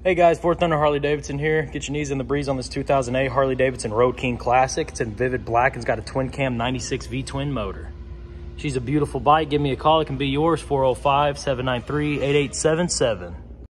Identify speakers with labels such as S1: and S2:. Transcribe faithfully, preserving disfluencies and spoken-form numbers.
S1: Hey guys, Fourth Thunder Harley Davidson here. Get your knees in the breeze on this two thousand eight Harley Davidson Road King Classic. It's in vivid black. It's got a twin cam ninety-six V twin motor. She's a beautiful bike. Give me a call. It can be yours, four oh five, seven nine three, eight eight seven seven.